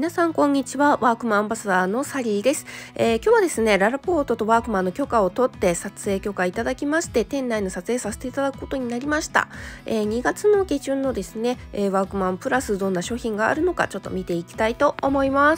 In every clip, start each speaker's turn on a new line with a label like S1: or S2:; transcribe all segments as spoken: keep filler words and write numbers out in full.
S1: 皆さんこんにちは。ワークマンアンバサダーのサリーです。えー、今日はですねララポートとワークマンの許可を取って撮影許可いただきまして、店内の撮影させていただくことになりました。えー、にがつの下旬のですね、えー、ワークマンプラスどんな商品があるのかちょっと見ていきたいと思います。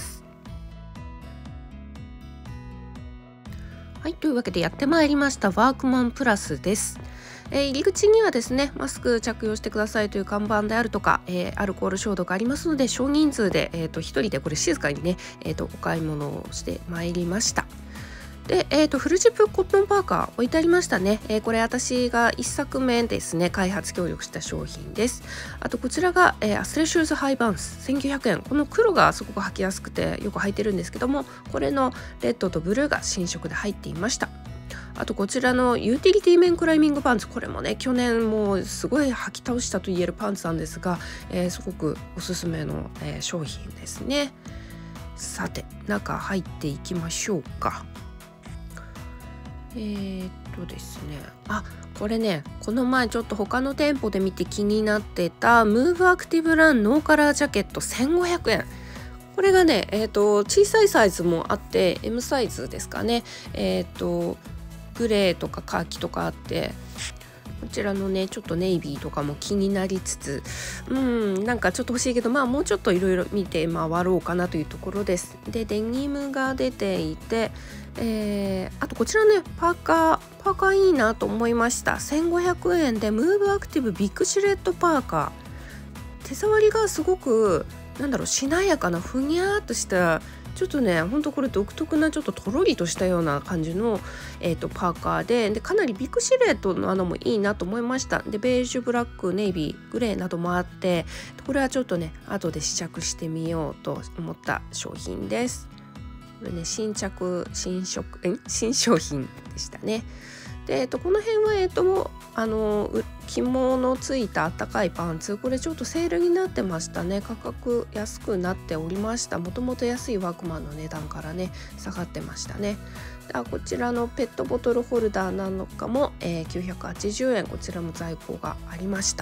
S1: はい、というわけでやってまいりましたワークマンプラスです。えー、入り口にはですねマスク着用してくださいという看板であるとか、えー、アルコール消毒ありますので、少人数で、えー、とひとりでこれ静かにね、えー、とお買い物をしてまいりました。で、えー、とフルジップコットンパーカー置いてありましたね。えー、これ私がいっさくめですね開発協力した商品です。あとこちらが、えー、アスレシューズハイバウンスせんきゅうひゃくえん。この黒がすごく履きやすくてよく履いてるんですけども、これのレッドとブルーが新色で入っていました。あとこちらのユーティリティメンクライミングパンツ、これもね去年もうすごい履き倒したと言えるパンツなんですが、えー、すごくおすすめの、えー、商品ですね。さて中入っていきましょうか。えー、っとですねあこれねこの前ちょっと他の店舗で見て気になってたムーブアクティブランノーカラージャケットせんごひゃくえん。これがね、えー、と小さいサイズもあって エム サイズですかね。えー、とグレーとかカーキとかあって、こちらのねちょっとネイビーとかも気になりつつ、うんなんかちょっと欲しいけど、まあもうちょっといろいろ見て回ろうかなというところです。でデニムが出ていて、えー、あとこちらねパーカーパーカーいいなと思いました。せんごひゃくえんでムーブアクティブビッグシルエットパーカー。手触りがすごくなんだろうしなやかなふにゃーっとしたちょっとねほんとこれ独特なちょっととろりとしたような感じの、えー、とパーカー で, でかなりビッグシルエットのあのもいいなと思いました。でベージュブラックネイビーグレーなどもあって、これはちょっとね後で試着してみようと思った商品です。これね新着新色え新商品でしたね。で、えっと、この辺はえっとあの紐のついたあったかいパンツ、これちょっとセールになってましたね。価格安くなっておりました。もともと安いワークマンの値段からね下がってましたね。あこちらのペットボトルホルダーなのかも、えー、きゅうひゃくはちじゅうえん。こちらも在庫がありました。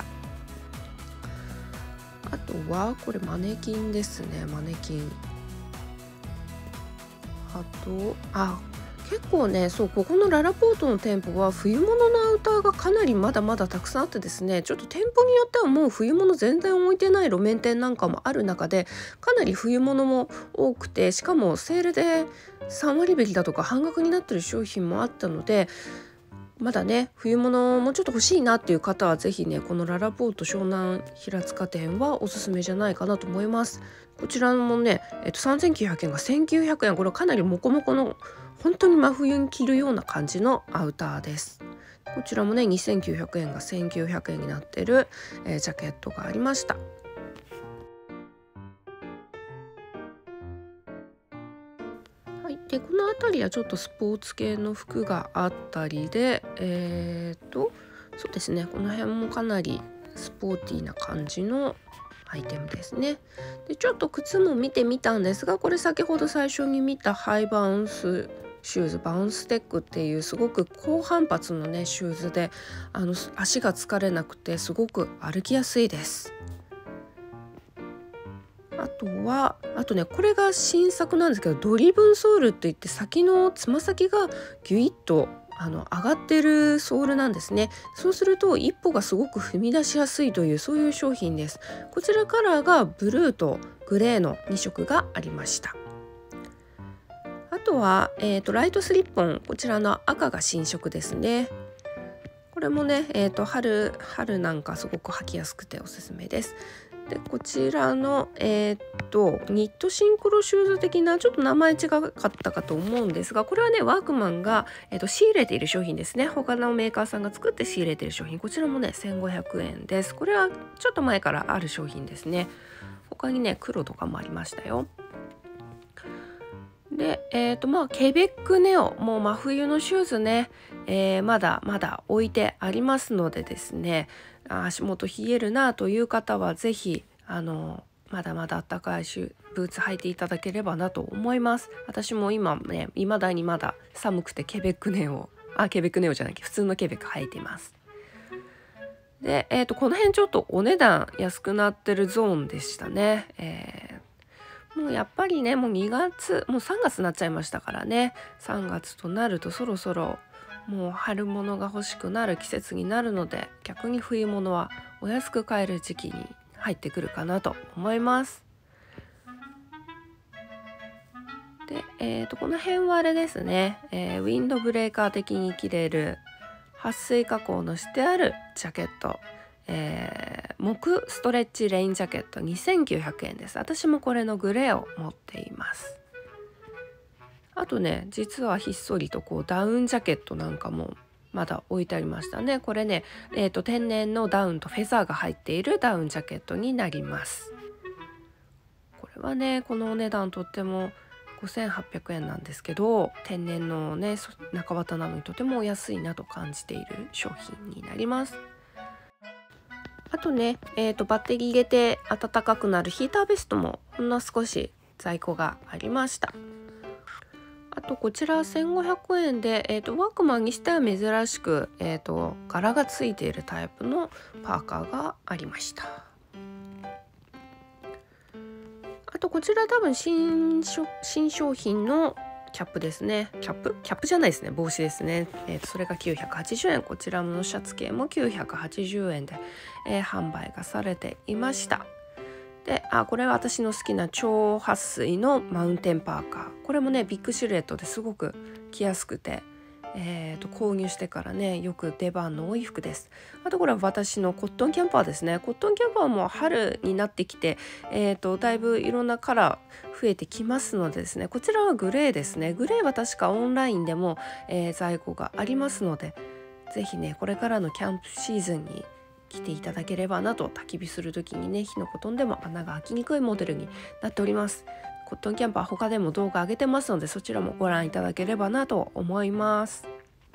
S1: あとはこれマネキンですね。マネキンあとあ結構ねそうここのララポートの店舗は冬物のアウターがかなりまだまだたくさんあってですね、ちょっと店舗によってはもう冬物全然置いてない路面店なんかもある中で、かなり冬物も多くて、しかもセールでさんわり引きだとか半額になってる商品もあったので、まだね冬物もちょっと欲しいなっていう方はぜひねこのララポート湘南平塚店はおすすめじゃないかなと思います。こちらもね、えっと、さんぜんきゅうひゃくえんがせんきゅうひゃくえん。これはかなりモコモコの本当に真冬に着るような感じのアウターです。こちらもねにせんきゅうひゃくえんがせんきゅうひゃくえんになってる、えー、ジャケットがありました。はい、でこの辺りはちょっとスポーツ系の服があったりで、えー、とそうですねこの辺もかなりスポーティーな感じのアイテムですね。でちょっと靴も見てみたんですが、これ先ほど最初に見たハイバウンスシューズバウンステックっていうすごく高反発のねシューズで、あの足が疲れなくてすごく歩きやすいです。あとはあとねこれが新作なんですけど、ドリブンソールっていって先のつま先がギュイッとあの上がってるソールなんですね。そうすると一歩がすごく踏み出しやすいというそういう商品です。こちらカラーがブルーとグレーのにしょくがありました。あとは、えー、とライトスリッポン、こちらの赤が新色ですね。これもね、えー、と 春, 春なんかすごく履きやすくておすすめです。でこちらの、えー、っとニットシンクロシューズ的なちょっと名前違かったかと思うんですが、これはねワークマンが、えー、っと仕入れている商品ですね。他のメーカーさんが作って仕入れている商品、こちらもねせんごひゃくえんです。これはちょっと前からある商品ですね。他にね黒とかもありましたよ。で、えーとまあ、ケベックネオもう真冬のシューズね、えー、まだまだ置いてありますのでですね、足元冷えるなという方はぜひあのまだまだ暖かいシュブーツ履いていただければなと思います。私も今ね未だにまだ寒くてケベックネオあケベックネオじゃない普通のケベック履いています。で、えーとこの辺ちょっとお値段安くなってるゾーンでしたね。えーもうやっぱりねもうにがつもうさんがつになっちゃいましたからね。さんがつとなるとそろそろもう春物が欲しくなる季節になるので、逆に冬物はお安く買える時期に入ってくるかなと思います。で、えー、とこの辺はあれですね、えー、ウィンドブレーカー的に着れる撥水加工のしてあるジャケット、えー、木ストレッチレインジャケットにせんきゅうひゃくえんです。私もこれのグレーを持っています。あとね、実はひっそりとこうダウンジャケットなんかもまだ置いてありましたね。これね、えー、と天然のダウンとフェザーが入っているダウンジャケットになります。これはね、このお値段とってもごせんはっぴゃくえんなんですけど、天然のね中綿なのにとてもお安いなと感じている商品になります。あとね、えー、とバッテリー入れて暖かくなるヒーターベストもほんの少し在庫がありました。あとこちらせんごひゃくえんで、えー、とワークマンにしては珍しく、えー、と柄がついているタイプのパーカーがありました。あとこちら多分 新, 新商品のキャップですね。キャップキャップじゃないですね、帽子ですね。えー、とそれがきゅうひゃくはちじゅうえん、こちらのシャツ系もきゅうひゃくはちじゅうえんで、えー、販売がされていました。で、あ、これは私の好きな超撥水のマウンテンパーカー。これもねビッグシルエットですごく着やすくて、えー、と購入してからねよく出番の多い服です。あとこれは私のコットンキャンパーですね。コットンキャンパーも春になってきて、えー、とだいぶいろんなカラー増えてきますのでですね、こちらはグレーですね。グレーは確かオンラインでも、えー、在庫がありますので、ぜひねこれからのキャンプシーズンに着ていただければなと。焚き火する時にね火の粉飛んでも穴が開きにくいモデルになっております。コットンキャンパー他でも動画上げてますので、そちらもご覧いただければなと思います。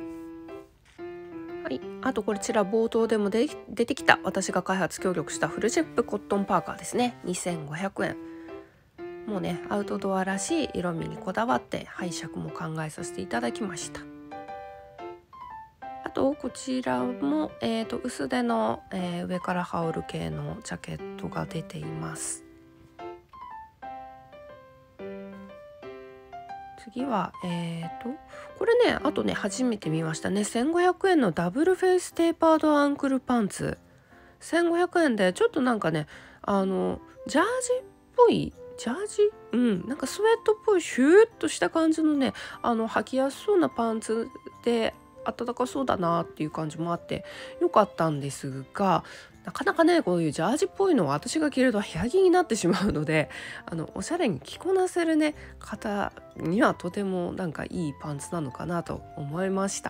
S1: はい、あとこちら冒頭でもで出てきた私が開発協力したフルジェップコットンパーカーですね。にせんごひゃくえん。もうねアウトドアらしい色味にこだわって配色も考えさせていただきました。あとこちらも、えー、と薄手の、えー、上から羽織る系のジャケットが出ています。次はえー、とこれねあとね初めて見ましたね。せんごひゃくえんのダブルフェイステーパードアンクルパンツ。せんごひゃくえんでちょっとなんかねあのジャージっぽいジャージうんなんかスウェットっぽいシューッとした感じのねあの履きやすそうなパンツで暖かそうだなっていう感じもあってよかったんですが、なかなかねこういうジャージっぽいのは私が着ると部屋着になってしまうので、あのおしゃれに着こなせるね方にはとてもなんかいいパンツなのかなと思いました。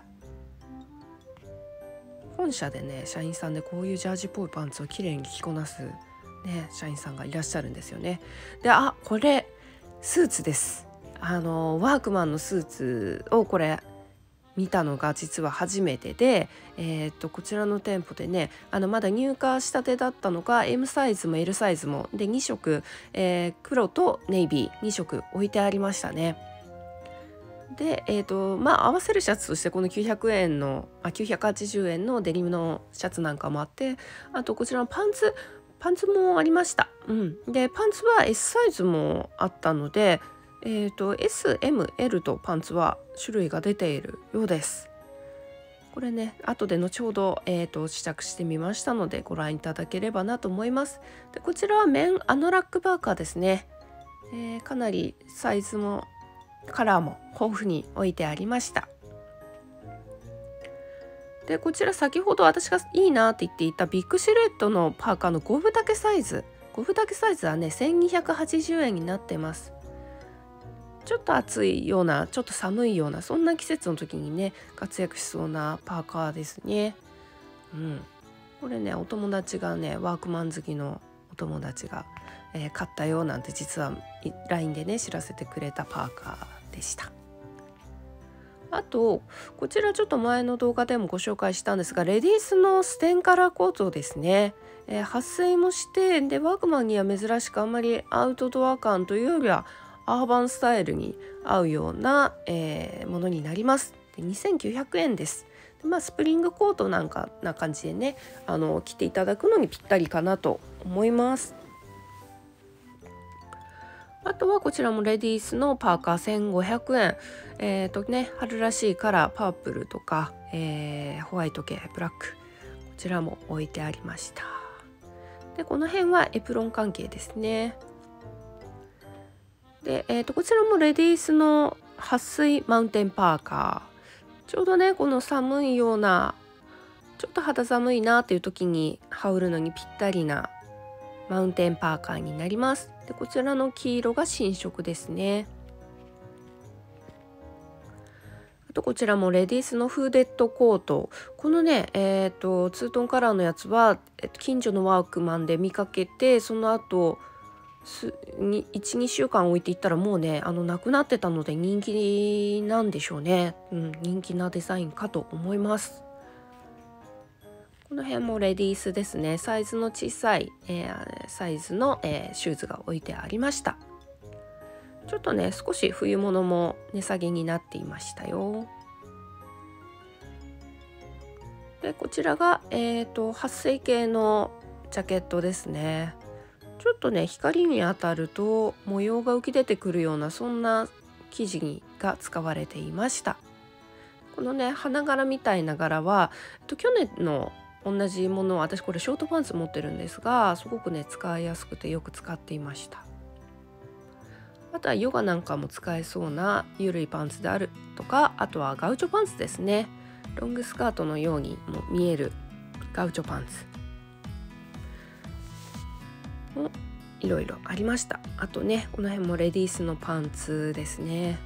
S1: 本社でね社員さんでこういうジャージっぽいパンツをきれいに着こなす、ね、社員さんがいらっしゃるんですよね。で、あ、これスーツです。あのワークマンのスーツをこれ見たのが実は初めてで、えー、とこちらの店舗でねあのまだ入荷したてだったのが エム サイズも エル サイズもでに色、えー、黒とネイビーに色置いてありましたね。で、えーとまあ、合わせるシャツとしてこのきゅうひゃくえんのあきゅうひゃくはちじゅうえんのデニムのシャツなんかもあって、あとこちらのパンツパンツもありました、うん、でパンツは エス サイズもあったので、えーと エス、エム、エル とパンツは種類が出ているようです。これね後で後ほど、えーと試着してみましたのでご覧いただければなと思います。でこちらはメンアノラックパーカーですね、えー、かなりサイズもカラーも豊富に置いてありました。でこちら先ほど私がいいなって言っていたビッグシルエットのパーカーのご分丈サイズご分丈サイズはねせんにひゃくはちじゅうえんになってます。ちょっと暑いようなちょっと寒いようなそんな季節の時にね活躍しそうなパーカーですね。うん、これねお友達がねワークマン好きのお友達が、えー、買ったよなんて実は ライン でね知らせてくれたパーカーでした。あとこちらちょっと前の動画でもご紹介したんですが、レディースのステンカラーコートですね、えー、撥水もしてでワークマンには珍しくあんまりアウトドア感というよりはアーバンスタイルに合うような、えー、ものになります。でにせんきゅうひゃくえんです。で、まあ、スプリングコートなんかな感じでねあの着ていただくのにぴったりかなと思います。 あとはこちらもレディースのパーカーせんごひゃくえん。えっとね、春らしいカラー、パープルとか、えー、ホワイト系、ブラック、こちらも置いてありました。でこの辺はエプロン関係ですね。で、えー、とこちらもレディースの撥水マウンテンパーカー。ちょうどねこの寒いような、ちょっと肌寒いなっていう時に羽織るのにぴったりなマウンテンパーカーになります。でこちらの黄色が新色ですね。あとこちらもレディースのフーデッドコート。このね、えー、とツートンカラーのやつは、えっと、近所のワークマンで見かけて、その後いちにしゅうかん置いていったらもうねあのなくなってたので人気なんでしょうね、うん、人気なデザインかと思います。この辺もレディースですね。サイズの小さい、えー、サイズの、えー、シューズが置いてありました。ちょっとね少し冬物も値下げになっていましたよ。でこちらが、えー、と撥水系のジャケットですね。ちょっとね光に当たると模様が浮き出てくるような、そんな生地が使われていました。このね花柄みたいな柄は、えっと、去年の同じものを、私これショートパンツ持ってるんですが、すごくね使いやすくてよく使っていました。あとはヨガなんかも使えそうな緩いパンツであるとか、あとはガウチョパンツですね。ロングスカートのようにも見えるガウチョパンツもいろいろありました。あとねこの辺もレディースのパンツですね。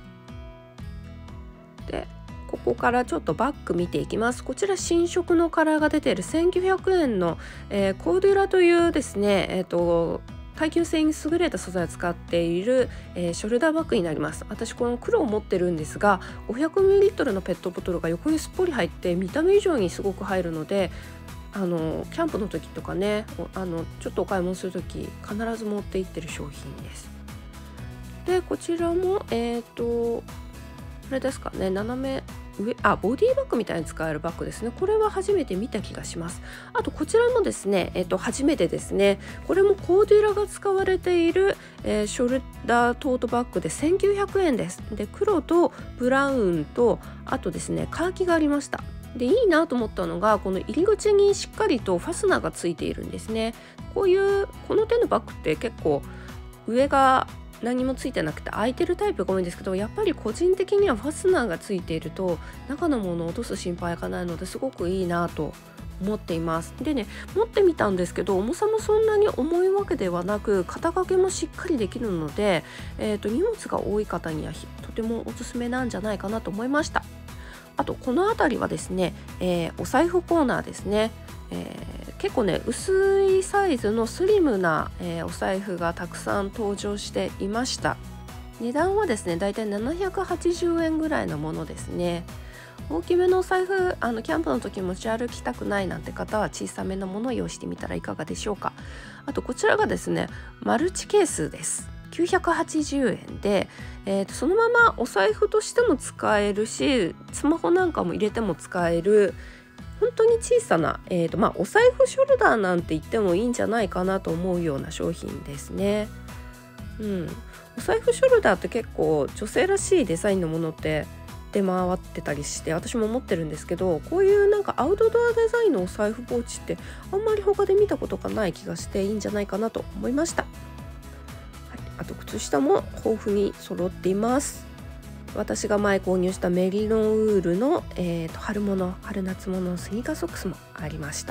S1: でここからちょっとバッグ見ていきます。こちら新色のカラーが出ているせんきゅうひゃくえんの、えー、コーデュラというですね、えーと耐久性に優れた素材を使っている、えー、ショルダーバッグになります。私この黒を持ってるんですが、 ごひゃくミリリットル のペットボトルが横にすっぽり入って見た目以上にすごく入るので、あのキャンプの時とかね、あのちょっとお買い物する時必ず持って行ってる商品です。でこちらもえっ、ー、とこれですかね、斜め上、あボディバッグみたいに使えるバッグですね。これは初めて見た気がします。あとこちらもですね、えっと初めてですね。これもコーデュラが使われている、えー、ショルダートートバッグでせんきゅうひゃくえんです。で黒とブラウンと、あとですねカーキがありました。でいいなと思ったのが、この入り口にしっかりとファスナーがついているんですね。こういうこの手のバッグって結構上が何もついてなくて開いてるタイプが多いんですけど、やっぱり個人的にはファスナーがついていると中のものを落とす心配がないので、すごくいいなと思っています。でね持ってみたんですけど、重さもそんなに重いわけではなく、肩掛けもしっかりできるので、えーと、荷物が多い方にはとてもおすすめなんじゃないかなと思いました。あとこの辺りはですね、えー、お財布コーナーですね。えー、結構ね薄いサイズのスリムな、えー、お財布がたくさん登場していました。値段はですねだいたいななひゃくはちじゅうえんぐらいのものですね。大きめのお財布、あのキャンプの時持ち歩きたくないなんて方は小さめのものを用意してみたらいかがでしょうか。あとこちらがですねマルチケースです。きゅうひゃくはちじゅうえんで、えー、とそのままお財布としても使えるし、スマホなんかも入れても使える本当に小さな、えーとまあ、お財布ショルダーなんて言ってもいいんじゃないかなと思うような商品ですね。うん、お財布ショルダーって結構女性らしいデザインのものって出回ってたりして、私も持ってるんですけど、こういうなんかアウトドアデザインのお財布ポーチってあんまり他で見たことがない気がしていいんじゃないかなと思いました。はい、あと靴下も豊富に揃っています。私が前購入したメリノンウールの、えー、と春物春夏物のスニーカーソックスもありました。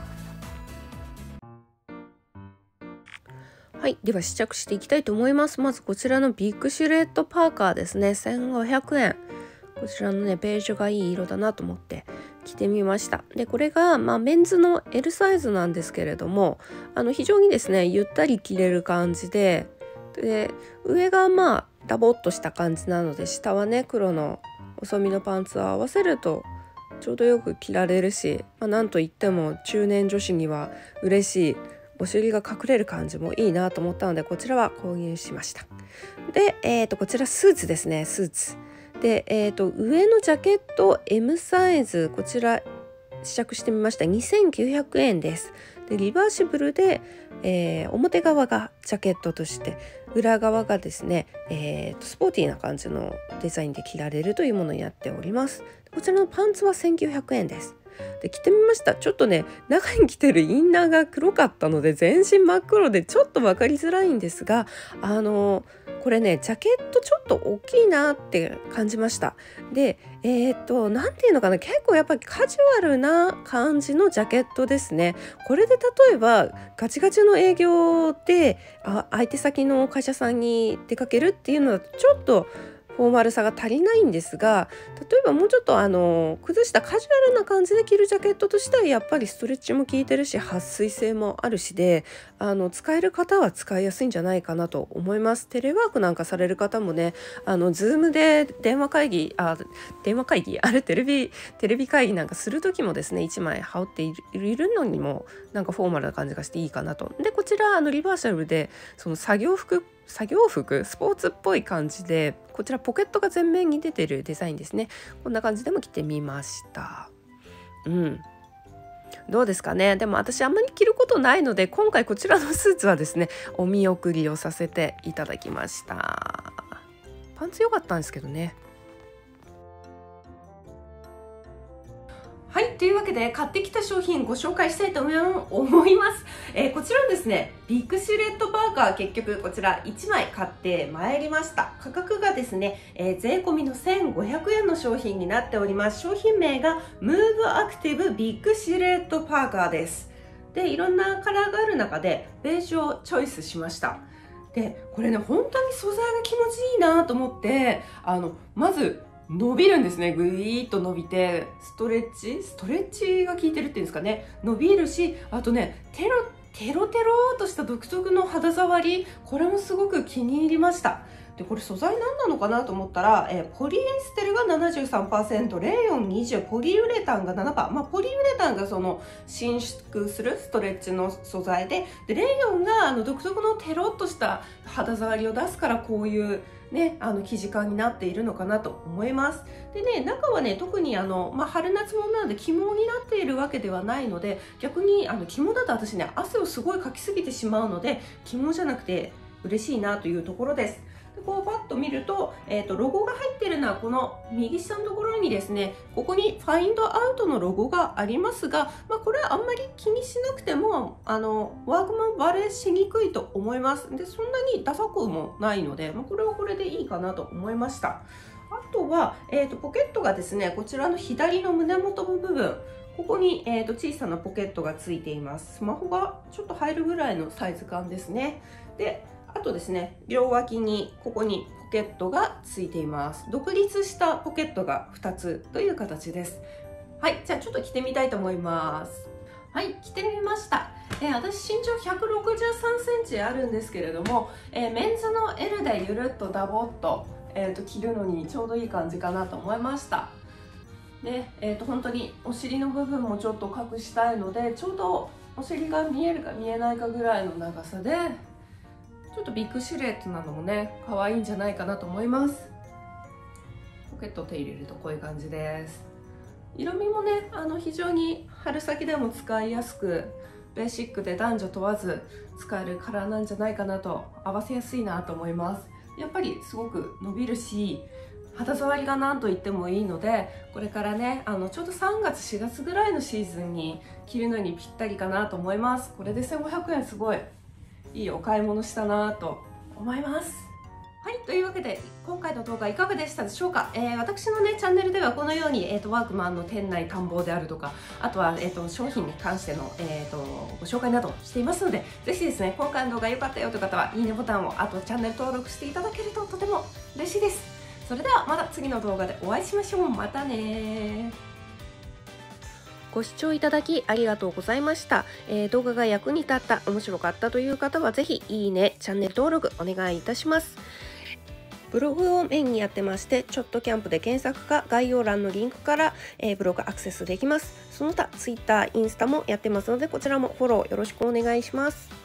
S1: はい、では試着していきたいと思います。まずこちらのビッグシルエットパーカーですね。せんごひゃくえん。こちらのねベージュがいい色だなと思って着てみました。でこれが、まあ、メンズの エル サイズなんですけれども、あの非常にですねゆったり着れる感じで、で上がまあダボっとした感じなので、下はね黒の細身のパンツを合わせるとちょうどよく着られるし、まあ、なんといっても中年女子には嬉しいお尻が隠れる感じもいいなと思ったので、こちらは購入しました。で、えー、とこちらスーツですね。スーツで、えー、と上のジャケット エム サイズ、こちら試着してみました。にせんきゅうひゃくえんです。でリバーシブルで、えー、表側がジャケットとして、 裏側がですね、えー、とスポーティーな感じのデザインで着られるというものになっております。こちらのパンツはせんきゅうひゃくえんです。で着てみました。ちょっとね、中に着てるインナーが黒かったので全身真っ黒でちょっと分かりづらいんですが、あのこれね、ジャケットちょっと大きいなって感じました。で、えー、っとなんていうのかな、結構やっぱりカジュアルな感じのジャケットですね。これで例えばガチガチの営業であ相手先の会社さんに出かけるっていうのだとちょっとフォーマルさが足りないんですが、例えばもうちょっとあの崩したカジュアルな感じで着るジャケットとしてはやっぱりストレッチも効いてるし撥水性もあるしで、あの使える方は使いやすいんじゃないかなと思います。テレワークなんかされる方もね、あのズームで電話会議あ電話会議あるテレビテレビ会議なんかする時もですね、いちまい羽織っているいるのにもなんかフォーマルな感じがしていいかなと。でこちらあのリバーシャルでその作業服作業服スポーツっぽい感じで、こちらポケットが前面に出てるデザインですね。こんな感じでも着てみました。うんどうですかね。でも私あんまり着ることないので、今回こちらのスーツはですねお見送りをさせていただきました。パンツ良かったんですけどね。はい、というわけで買ってきた商品ご紹介したいと思います。えー、こちらですね、ビッグシルエットパーカー、結局こちらいちまい買ってまいりました。価格がですね、えー、税込みのせんごひゃくえんの商品になっております。商品名がムーブアクティブビッグシルエットパーカーです。で、いろんなカラーがある中でベージュをチョイスしました。で、これね、本当に素材が気持ちいいなと思って、あの、まず、伸びるんですね。ぐいーっと伸びて、ストレッチストレッチが効いてるっていうんですかね。伸びるし、あとね、テロテロテローとした独特の肌触り、これもすごく気に入りました。で、これ素材何なのかなと思ったら、えー、ポリエステルが ななじゅうさんパーセント、レーヨンにじゅう、ポリウレタンが ななパーセント、まあ、ポリウレタンがその伸縮するストレッチの素材で、でレーヨンがあの独特のテロっとした肌触りを出すから、こういうね、あの生地感になっているのかなと思います。でね、中はね、特にあの、まあ、春夏物なので肝になっているわけではないので、逆にあの肝だと私ね、汗をすごいかきすぎてしまうので、肝じゃなくて嬉しいなというところです。でこうパッと見ると、えーと、ロゴが入っているのはこの右下のところにですね、ここにファインドアウトのロゴがありますが、まあ、これはあんまり気にしなくてもあのワークマンバレしにくいと思います。でそんなにダサくもないので、まあ、これはこれでいいかなと思いました。あとは、えーと、ポケットがですね、こちらの左の胸元の部分、ここに、えーと、小さなポケットがついています。スマホがちょっと入るぐらいのサイズ感ですね。であとですね、両脇にここにポケットがついています。独立したポケットがふたつという形です。はい、じゃあちょっと着てみたいと思います。はい、着てみました。えー、私身長ひゃくろくじゅうさんセンチあるんですけれども、えー、メンズの エル でゆるっとダボっと、えー、と着るのにちょうどいい感じかなと思いました。で、えー、と本当にお尻の部分もちょっと隠したいので、ちょうどお尻が見えるか見えないかぐらいの長さで、ちょっとビッグシルエットなのもね、可愛いんじゃないかなと思います。ポケットを手入れるとこういう感じです。色味もね、あの非常に春先でも使いやすく、ベーシックで男女問わず使えるカラーなんじゃないかなと、合わせやすいなと思います。やっぱりすごく伸びるし、肌触りが何と言ってもいいので、これからね、あのちょうどさんがつしがつぐらいのシーズンに着るのにぴったりかなと思います。これでせんごひゃくえん、すごいいいお買い物したなと思います。はい、というわけで今回の動画いかがでしたでしょうか。えー、私のねチャンネルではこのように、えーと、ワークマンの店内探訪であるとか、あとは、えーと、商品に関しての、えーと、ご紹介などしていますので、ぜひですね、今回の動画良かったよという方はいいねボタンを、あとチャンネル登録していただけるととても嬉しいです。それではまた次の動画でお会いしましょう。またね。ご視聴いただきありがとうございました。えー、動画が役に立った、面白かったという方はぜひいいね、チャンネル登録お願いいたします。ブログをメインにやってまして、ちょっとキャンプで検索か概要欄のリンクから、えー、ブログアクセスできます。その他、ツイッター、インスタもやってますので、こちらもフォローよろしくお願いします。